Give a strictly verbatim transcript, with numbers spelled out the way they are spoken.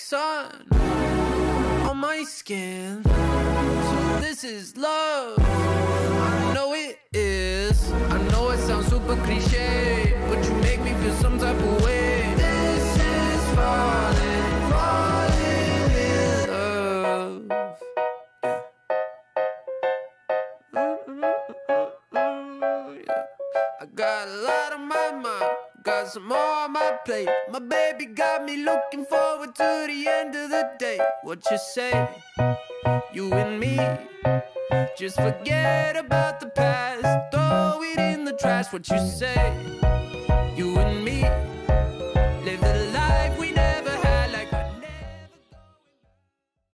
sun on my skin. So this is love. I know it is. I know it sounds super cliche, but you make me feel some type of way. This is falling, falling in love. Yeah. I got a lot on my mind, got some more on my plate. My baby got me looking forward to the end of the day. What you say? You and me, just forget about the past, throw it in the trash. What you say?